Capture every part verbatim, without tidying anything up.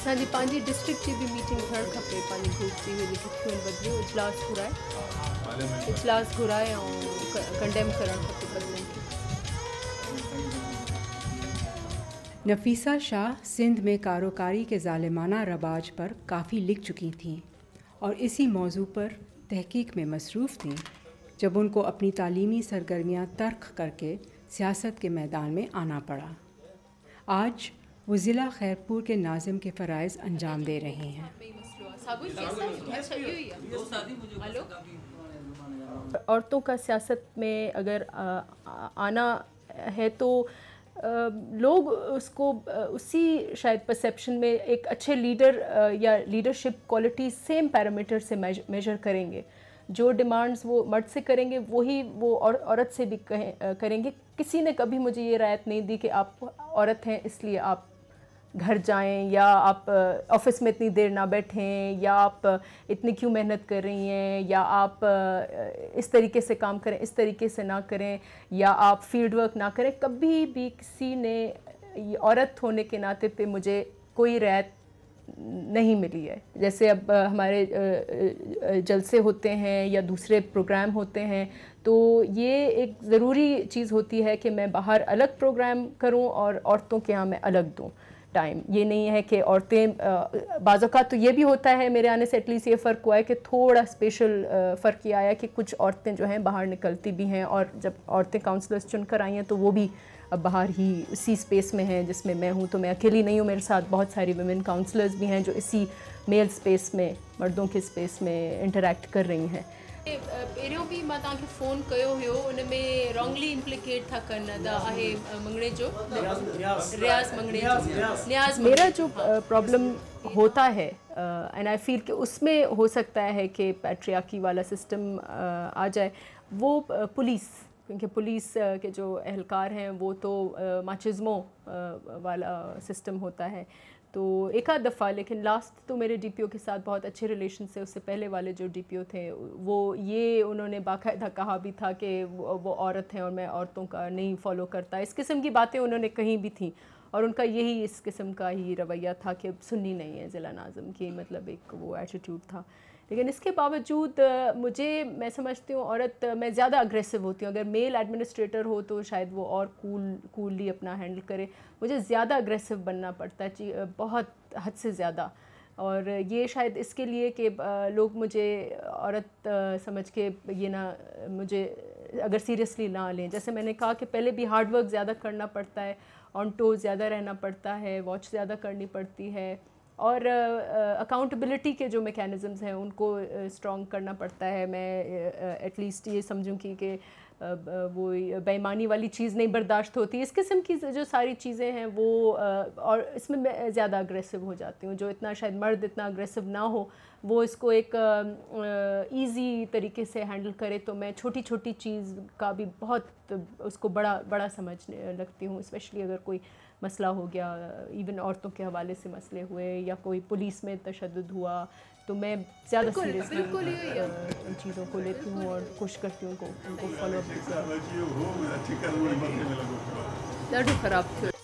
असांजी पंहिंजी डिस्ट्रिक्ट जी बि मीटिंग थियणु खपे पंहिंजी ग्रुप जी जेके थियूं आहिनि बदिलियूं इजलास घुराए इजलास घुराए ऐं कंडेम करणु खपे बदिलनि खे. नफीसा शाह सिंध में कारोकारी के ज़ालिमाना रवाज पर काफ़ी लिख चुकी थीं और इसी मौजू पर तहकीक में मसरूफ़ थीं जब उनको अपनी तालीमी सरगर्मियाँ तर्क करके सियासत के मैदान में आना पड़ा. आज वो ज़िला खैरपुर के नाज़िम के फ़राइज़ अंजाम दे रही हैं. औरतों का सियासत में अगर आना है तो लोग उसको उसी शायद परसेप्शन में एक अच्छे लीडर या लीडरशिप क्वालिटी सेम पैरामीटर से मेजर करेंगे. जो डिमांड्स वो मर्द से करेंगे वही वो और औरत से भी कहें करेंगे. किसी ने कभी मुझे ये रायत नहीं दी कि आप औरत हैं इसलिए आप घर जाएं या आप ऑफिस में इतनी देर ना बैठें या आप इतनी क्यों मेहनत कर रही हैं या आप इस तरीके से काम करें इस तरीके से ना करें या आप फील्ड वर्क ना करें. कभी भी किसी ने औरत होने के नाते पे मुझे कोई रायत नहीं मिली है. जैसे अब हमारे जलसे होते हैं या दूसरे प्रोग्राम होते हैं तो ये एक ज़रूरी चीज़ होती है कि मैं बाहर अलग प्रोग्राम करूं और औरतों के यहाँ मैं अलग दूं टाइम. ये नहीं है कि औरतें बाज़ औक़ात तो ये भी होता है मेरे आने से एटलीस्ट ये फ़र्क हुआ है कि थोड़ा स्पेशल फ़र्क ये आया कि कुछ औरतें जो हैं बाहर निकलती भी हैं और जब औरतें काउंसलर्स चुनकर आई हैं तो वो भी अब बाहर ही इसी स्पेस में हैं जिसमें मैं हूँ. तो मैं अकेली नहीं हूँ, मेरे साथ बहुत सारी वुमेन काउंसलर्स भी हैं जो इसी मेल स्पेस में मर्दों के स्पेस में इंटरेक्ट कर रही हैं. पहिरियों भी मां तव्हांखे फ़ोन कयो हुयो उन में रॉन्गली इम्प्लिकेट था कनि द आहे मंगणे जो रियाज़ मंगणे जो न्याज़. मेरा जो प्रॉब्लम होता है एंड आई फील कि उसमें हो सकता है कि पैट्रियार्की वाला सिस्टम आ जाए वो पुलिस, क्योंकि पुलिस के जो एहलकार हैं वो तो माचिज़मो वाला सिस्टम होता है. तो एक आध दफ़ा, लेकिन लास्ट तो मेरे डीपीओ के साथ बहुत अच्छे रिलेशन से उससे पहले वाले जो डीपीओ थे वो ये उन्होंने बाकायदा कहा भी था कि वो, वो औरत हैं और मैं औरतों का नहीं फ़ॉलो करता. इस किस्म की बातें उन्होंने कहीं भी थी और उनका यही इस किस्म का ही रवैया था कि सुन्नी नहीं है ज़िला नाज़िम की, मतलब एक वो एटीट्यूड था. लेकिन इसके बावजूद मुझे, मैं समझती हूँ औरत मैं ज़्यादा अग्रेसिव होती हूँ. अगर मेल एडमिनिस्ट्रेटर हो तो शायद वो और कूल कूली अपना हैंडल करे. मुझे ज़्यादा अग्रेसिव बनना पड़ता है, बहुत हद से ज़्यादा. और ये शायद इसके लिए कि लोग मुझे औरत समझ के ये ना मुझे अगर सीरियसली ना लें. जैसे मैंने कहा कि पहले भी हार्ड वर्क ज़्यादा करना पड़ता है, ऑन टो ज़्यादा रहना पड़ता है, वॉच ज़्यादा करनी पड़ती है और अकाउंटेबिलिटी uh, के जो मैकेनिज़म्स हैं उनको स्ट्रॉन्ग uh, करना पड़ता है. मैं एटलीस्ट uh, ये समझूं कि कि uh, वो बेईमानी वाली चीज़ नहीं बर्दाश्त होती. इस किस्म की जो सारी चीज़ें हैं वो uh, और इसमें मैं ज़्यादा अग्रेसिव हो जाती हूँ. जो इतना शायद मर्द इतना अग्रेसिव ना हो वो इसको एक ईज़ी uh, तरीके से हैंडल करे, तो मैं छोटी छोटी चीज़ का भी बहुत उसको बड़ा बड़ा समझने लगती हूँ. स्पेशली अगर कोई मसला हो गया, इवन औरतों के हवाले से मसले हुए या कोई पुलिस में तशद्दुद हुआ, तो मैं ज़्यादा सीरियसली उन चीज़ों को लेती हूँ और कोशिश करती हूँ उनको फॉलो अप. ॾाढो ख़राब थियो.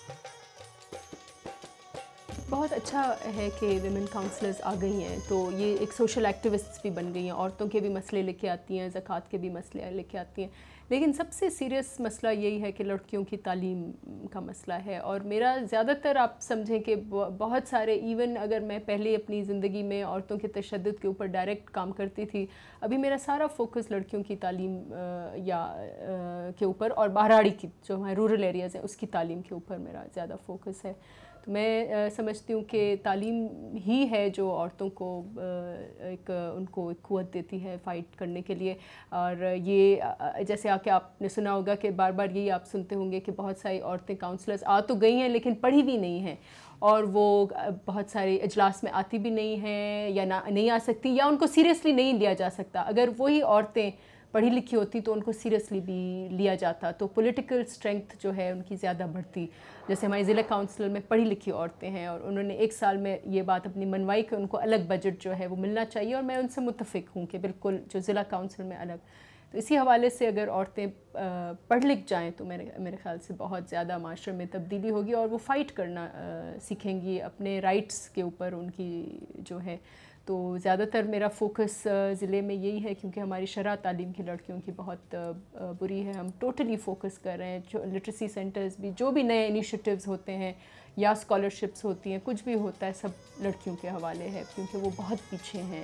बहुत अच्छा है कि विमेन काउंसलर्स आ गई हैं, तो ये एक सोशल एक्टिविस्ट्स भी बन गई हैं. औरतों के भी मसले लेके आती हैं, ज़कात के भी मसले लेके आती हैं. लेकिन सबसे सीरियस मसला यही है कि लड़कियों की तालीम का मसला है. और मेरा ज़्यादातर आप समझें कि बहुत सारे, इवन अगर मैं पहले अपनी ज़िंदगी में औरतों के तशद्दुद के ऊपर डायरेक्ट काम करती थी, अभी मेरा सारा फोकस लड़कियों की तालीम या के ऊपर और बहराड़ी की जो हमारे रूरल एरियाज़ हैं उसकी तालीम के ऊपर मेरा ज़्यादा फोकस है. तो मैं समझती हूँ कि तालीम ही है जो औरतों को एक उनको एक क़ुव्वत देती है फ़ाइट करने के लिए. और ये जैसे आके आपने सुना होगा कि बार बार यही आप सुनते होंगे कि बहुत सारी औरतें काउंसलर्स आ तो गई हैं लेकिन पढ़ी भी नहीं हैं और वो बहुत सारे इजलास में आती भी नहीं हैं या ना नहीं आ सकती या उनको सीरियसली नहीं लिया जा सकता. अगर वही औरतें पढ़ी लिखी होती तो उनको सीरियसली भी लिया जाता, तो पॉलिटिकल स्ट्रेंथ जो है उनकी ज़्यादा बढ़ती. जैसे हमारे ज़िला काउंसिल में पढ़ी लिखी औरतें हैं और उन्होंने एक साल में ये बात अपनी मनवाई कि उनको अलग बजट जो है वो मिलना चाहिए और मैं उनसे मुत्तफ़िक हूँ कि बिल्कुल जो ज़िला काउंसिल में अलग. تو اسی حوالے سے اگر عورتیں پڑھ لکھ جائیں تو میرے میرے خیال سے بہت زیادہ معاشرے میں تبدیلی ہوگی اور وہ فائٹ کرنا سیکھیں گی اپنے رائٹس کے اوپر ان کی جو ہے. تو زیادہ تر میرا فوکس ضلع میں یہی ہے کیونکہ ہماری شرح تعلیم کی لڑکیوں کی بہت بری ہے. ہم ٹوٹلی فوکس کر رہے ہیں جو لٹریسی سینٹرز بھی جو بھی نئے انیشیٹیوز ہوتے ہیں یا اسکالرشپس ہوتی ہیں کچھ بھی ہوتا ہے سب لڑکیوں کے حوالے ہے کیونکہ وہ بہت پیچھے ہیں.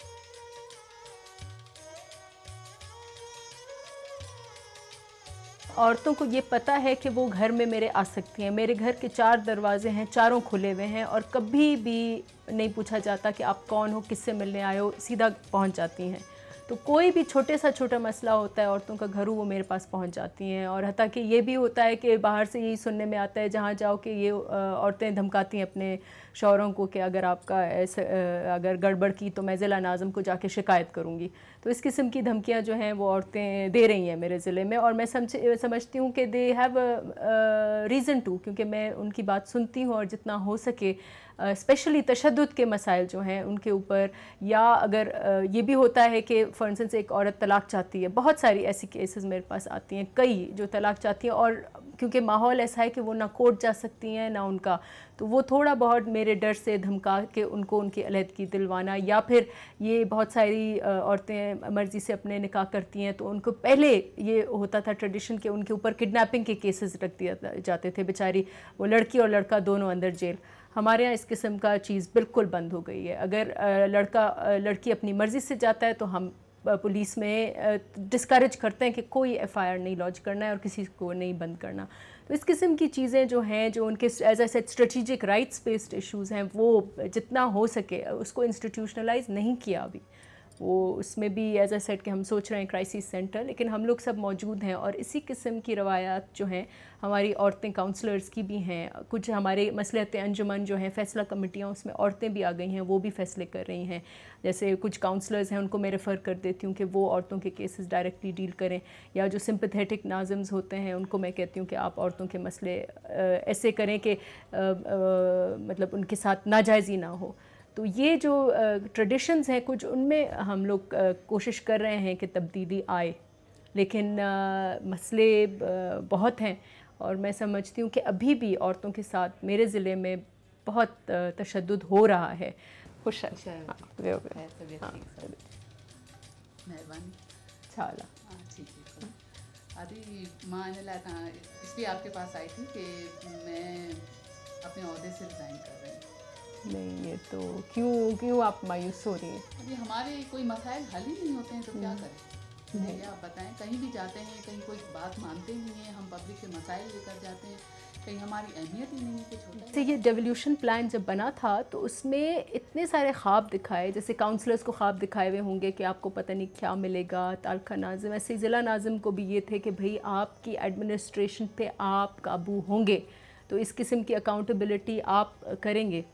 عورتوں کو یہ پتہ ہے کہ وہ گھر میں میرے آ سکتی ہیں. میرے گھر کے چار دروازے ہیں, چاروں کھلے ہوئے ہیں اور کبھی بھی نہیں پوچھا جاتا کہ آپ کون ہو, کس سے ملنے آئے ہو, سیدھا پہنچ جاتی ہیں. تو کوئی بھی چھوٹے سا چھوٹا مسئلہ ہوتا ہے عورتوں کا گھروں وہ میرے پاس پہنچ جاتی ہیں. اور حتیٰ کہ یہ بھی ہوتا ہے کہ باہر سے یہی سننے میں آتا ہے جہاں جاؤ کہ یہ عورتیں دھمکاتی ہیں اپنے شوہروں کو کہ اگر آپ کا ایسے اگر گڑبڑ کی تو میں ضلع ناظم کو جا کے شکایت کروں گی. تو اس قسم کی دھمکیاں جو ہیں وہ عورتیں دے رہی ہیں میرے ضلع میں اور میں سمجھتی ہوں کہ دے ہیو ریزن ٹو, کیونکہ میں ان کی بات سنتی ہوں اور جتنا ہو سکے اسپیشلی تشدد کے مسائل جو ہیں ان کے اوپر, یا اگر یہ بھی ہوتا ہے کہ فار انسٹنس ایک عورت طلاق چاہتی ہے, بہت ساری ایسی کیسز میرے پاس آتی ہیں کئی جو طلاق چاہتی ہیں اور کیونکہ ماحول ایسا ہے کہ وہ نہ کورٹ جا سکتی ہیں نہ ان کا, تو وہ تھوڑا بہت میرے ڈر سے دھمکا کے ان کو ان کی علیحدگی دلوانا, یا پھر یہ بہت ساری عورتیں مرضی سے اپنے نکاح کرتی ہیں تو ان کو پہلے یہ ہوتا تھا ٹریڈیشن کہ ان کے اوپر کڈنیپنگ کے کیسز رکھ دیا جاتے تھے, بیچاری وہ لڑکی اور لڑکا دونوں اندر جیل. ہمارے ہاں اس قسم کا چیز بالکل بند ہو گئی ہے. اگر لڑکا لڑکی اپنی مرضی سے جاتا ہے تو ہم پولیس میں ڈسکریج کرتے ہیں کہ کوئی ایف آئی آر نہیں لانچ کرنا ہے اور کسی کو نہیں بند کرنا. تو اس قسم کی چیزیں جو ہیں جو ان کے as a set strategic rights based issues ہیں وہ جتنا ہو سکے اس کو انسٹیٹیوشنلائز نہیں کیا ابھی. وہ اس میں بھی ایز اے سیٹ کہ ہم سوچ رہے ہیں کرائسس سینٹر, لیکن ہم لوگ سب موجود ہیں اور اسی قسم کی روایات جو ہیں ہماری عورتیں کاؤنسلرز کی بھی ہیں, کچھ ہمارے مصلحت انجمن جو ہیں فیصلہ کمیٹیاں اس میں عورتیں بھی آ گئی ہیں, وہ بھی فیصلے کر رہی ہیں. جیسے کچھ کاؤنسلرز ہیں ان کو میں ریفر کر دیتی ہوں کہ وہ عورتوں کے کیسز ڈائریکٹلی ڈیل کریں, یا جو سمپتھیٹک ناظمز ہوتے ہیں ان کو میں کہتی ہوں کہ آپ عورتوں کے مسئلے ایسے کریں کہ مطلب ان کے ساتھ ناجائزی نہ ہو. تو یہ جو ٹریڈیشنز ہیں کچھ ان میں ہم لوگ کوشش کر رہے ہیں کہ تبدیلی آئے, لیکن مسئلے بہت ہیں اور میں سمجھتی ہوں کہ ابھی بھی عورتوں کے ساتھ میرے ضلع میں بہت تشدد ہو رہا ہے. خوش آدھی ماں اس لیے آپ کے پاس آئی تھی کہ میں اپنے عہدے سے ریزائن کر رہی ہوں. نہیں یہ تو کیوں کیوں آپ مایوس ہو رہی ہیں؟ ابھی ہمارے کوئی مسائل حل ہی نہیں ہوتے ہیں تو کیا کریں؟ یہ آپ بتائیں, کہیں بھی جاتے ہیں کہیں کوئی بات مانتے نہیں ہیں, ہم پبلک کے مسائل لے کر جاتے ہیں, کہیں ہماری اہمیت ہی نہیں ہے کچھ ہوتا ہے. یہ ڈیولیوشن پلان جب بنا تھا تو اس میں اتنے سارے خواب دکھائے, جیسے کاؤنسلرز کو خواب دکھائے ہوئے ہوں گے کہ آپ کو پتہ نہیں کیا ملے گا, تعلقہ ناظم ایسے ضلع ناظم کو بھی یہ تھے کہ بھئی آپ کی ایڈمنسٹریشن پہ آپ قابو ہوں گے تو اس قسم کی اکاؤنٹیبلٹی آپ کریں گے,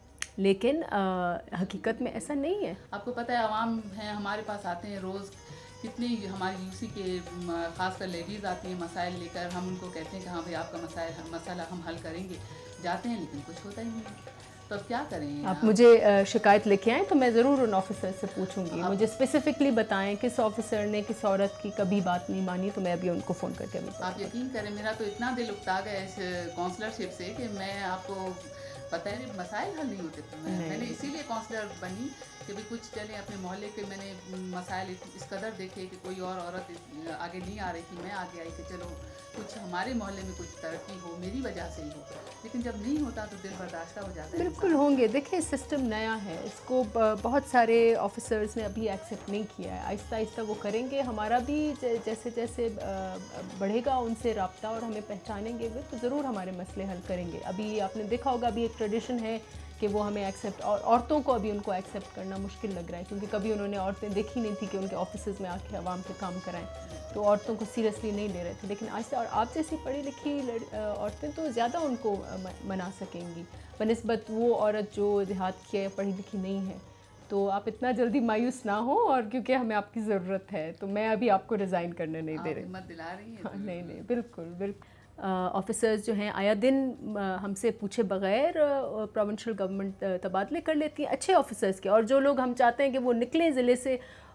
لیکن حقیقت میں ایسا نہیں ہے. آپ کو پتہ ہے عوام ہیں ہمارے پاس آتے ہیں روز, کتنی ہماری یو سی کے خاص کر لیڈیز آتی ہیں مسائل لے کر, ہم ان کو کہتے ہیں کہ ہاں بھائی آپ کا مسائل مسئلہ ہم حل کریں گے, جاتے ہیں لیکن کچھ ہوتا ہی نہیں. تو اب کیا کریں؟ آپ مجھے شکایت لے کے آئیں تو میں ضرور ان آفیسر سے پوچھوں گی, مجھے اسپیسیفکلی بتائیں کس آفیسر نے کس عورت کی کبھی بات نہیں مانی, تو میں ابھی ان کو فون کر کے. آپ یقین کریں میرا تو اتنا دل اکتا گیا اس کونسلرشپ سے کہ میں آپ کو پتہ ہے مسائل حل نہیں ہوتے تھے. میں نے اسی لیے کونسلر بنی کہ بھی کچھ چلیں اپنے محلے کے, میں نے مسائل اس قدر دیکھے کہ کوئی اور عورت آگے نہیں آ رہی تھی, میں آگے آئی کہ چلو کچھ ہمارے محلے میں کچھ ترقی ہو, میری وجہ سے ہی ہو. لیکن جب نہیں ہوتا تو دل برداشتہ ہو جاتا ہے. بالکل ہوں گے. دیکھیں سسٹم نیا ہے, اس کو بہت سارے آفیسرز نے ابھی ایکسیپٹ نہیں کیا ہے, آہستہ آہستہ وہ کریں گے. ہمارا بھی جیسے جیسے بڑھے گا ان سے رابطہ اور ہمیں پہچانیں گے تو ضرور ہمارے مسئلے حل کریں گے. ابھی آپ نے دیکھا ہوگا ابھی ایک ٹریڈیشن ہے کہ وہ ہمیں ایکسیپٹ, اور عورتوں کو ابھی ان کو ایکسیپٹ کرنا مشکل لگ رہا ہے کیونکہ کبھی انہوں نے عورتیں دیکھی نہیں تھی کہ ان کے آفیسز میں آ کے عوام کے کام کرائیں, تو عورتوں کو سیریسلی نہیں لے رہے تھے. لیکن آج سے اور آپ جیسی پڑھی لکھی عورتیں تو زیادہ ان کو منا سکیں گی بنسبت وہ عورت جو دیہات کی پڑھی لکھی نہیں ہے. تو آپ اتنا جلدی مایوس نہ ہو, اور کیونکہ ہمیں آپ کی ضرورت ہے تو میں ابھی آپ کو ریزائن کرنے نہیں دے رہی. ہمت دلا رہی ہیں. نہیں نہیں بالکل بالکل. آفیسرز جو ہیں آیا دن ہم سے پوچھے بغیر پروونشل گورنمنٹ تبادلے کر لیتی ہیں اچھے آفیسرز کے, اور جو لوگ ہم چاہتے ہیں کہ وہ نکلیں ضلع سے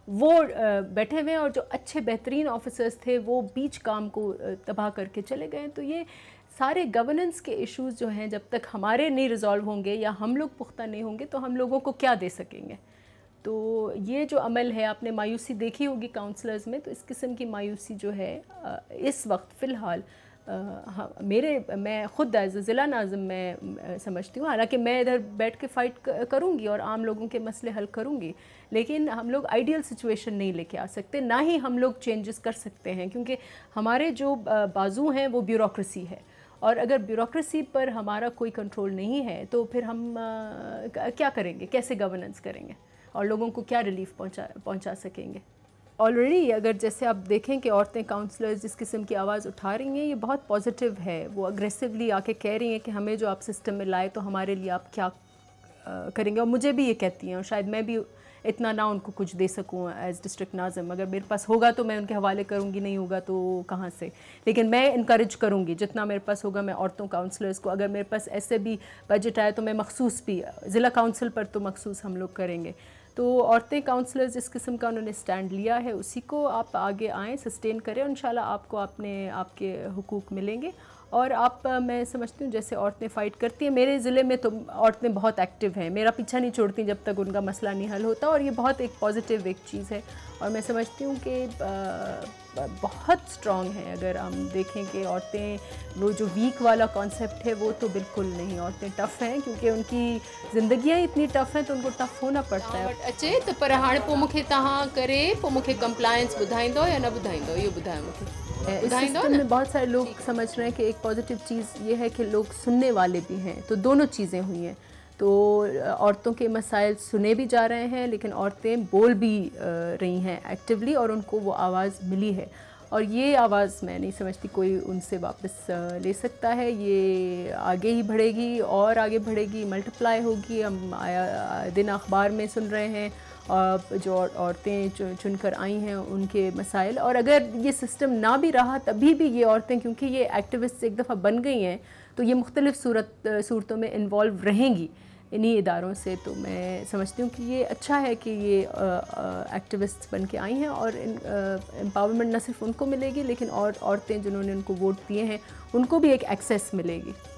وہ بیٹھے ہوئے ہیں، اور جو اچھے بہترین آفیسرز تھے وہ بیچ کام کو تباہ کر کے چلے گئے. تو یہ سارے گورننس کے ایشوز جو ہیں جب تک ہمارے نہیں ریزالو ہوں گے یا ہم لوگ پختہ نہیں ہوں گے تو ہم لوگوں کو کیا دے سکیں گے. تو یہ جو عمل ہے، آپ نے مایوسی دیکھی ہوگی کاؤنسلرز میں، تو اس قسم کی مایوسی جو ہے اس وقت فی الحال میرے میں خود ایز اے ضلع ناظم میں سمجھتی ہوں، حالانکہ میں ادھر بیٹھ کے فائٹ کروں گی اور عام لوگوں کے مسئلے حل کروں گی، لیکن ہم لوگ آئیڈیل سچویشن نہیں لے کے آ سکتے، نہ ہی ہم لوگ چینجز کر سکتے ہیں، کیونکہ ہمارے جو بازو ہیں وہ بیوروکریسی ہے، اور اگر بیوروکریسی پر ہمارا کوئی کنٹرول نہیں ہے تو پھر ہم کیا کریں گے، کیسے گورننس کریں گے اور لوگوں کو کیا ریلیف پہنچا پہنچا سکیں گے. آلریڈی اگر جیسے آپ دیکھیں کہ عورتیں کاؤنسلرز جس قسم کی آواز اٹھا رہی ہیں، یہ بہت پازیٹیو ہے. وہ اگریسولی آ کے کہہ رہی ہیں کہ ہمیں جو آپ سسٹم میں لائے تو ہمارے لیے آپ کیا کریں گے، اور مجھے بھی یہ کہتی ہیں، اور شاید میں بھی اتنا نہ ان کو کچھ دے سکوں ایز ڈسٹرکٹ ناظم. اگر میرے پاس ہوگا تو میں ان کے حوالے کروں گی، نہیں ہوگا تو کہاں سے، لیکن میں انکریج کروں گی جتنا میرے پاس ہوگا. میں عورتوں کاؤنسلرز کو، اگر میرے پاس ایسے بھی بجٹ آئے تو میں مخصوص بھی ضلع کاؤنسل پر تو مخصوص ہم لوگ کریں گے. تو عورتیں کاؤنسلرز جس قسم کا انہوں نے سٹینڈ لیا ہے اسی کو آپ آگے آئیں، سسٹین کریں، اور انشاءاللہ آپ کو اپنے آپ کے حقوق ملیں گے. اور آپ میں سمجھتی ہوں جیسے عورتیں فائٹ کرتی ہیں، میرے ضلع میں تو عورتیں بہت ایکٹیو ہیں، میرا پیچھا نہیں چھوڑتی جب تک ان کا مسئلہ نہیں حل ہوتا، اور یہ بہت ایک پازیٹیو ایک چیز ہے. اور میں سمجھتی ہوں کہ بہت سٹرونگ ہیں. اگر ہم دیکھیں کہ عورتیں وہ جو ویک والا کانسیپٹ ہے وہ تو بالکل نہیں، عورتیں ٹف ہیں کیونکہ ان کی زندگیاں اتنی ٹف ہیں تو ان کو ٹف ہونا پڑتا ہے. اچے تو پر ہاں پو مکھے تہاں کرے پو مکھے کمپلائنس بدھائیندو یا نہ بدھائیندو، یہ بدھائے مکھے. اس سسٹم میں بہت سارے لوگ سمجھ رہے ہیں کہ ایک پازیٹیو چیز یہ ہے کہ لوگ سننے والے بھی ہیں، تو دونوں چیزیں ہوئی ہیں. تو عورتوں کے مسائل سنے بھی جا رہے ہیں، لیکن عورتیں بول بھی رہی ہیں ایکٹیولی، اور ان کو وہ آواز ملی ہے. اور یہ آواز میں نہیں سمجھتی کوئی ان سے واپس لے سکتا ہے. یہ آگے ہی بڑھے گی اور آگے بڑھے گی، ملٹیپلائی ہوگی. ہم آیا دن اخبار میں سن رہے ہیں جو عورتیں چن کر آئی ہیں ان کے مسائل. اور اگر یہ سسٹم نہ بھی رہا تبھی بھی یہ عورتیں، کیونکہ یہ ایکٹیوسٹ ایک دفعہ بن گئی ہیں تو یہ مختلف صورت صورتوں میں انوالو رہیں گی انہی اداروں سے. تو میں سمجھتی ہوں کہ یہ اچھا ہے کہ یہ ایکٹیوسٹ بن کے آئی ہیں، اور امپاورمنٹ نہ صرف ان کو ملے گی لیکن اور عورتیں جنہوں نے ان کو ووٹ دیے ہیں ان کو بھی ایک ایکسیس ملے گی.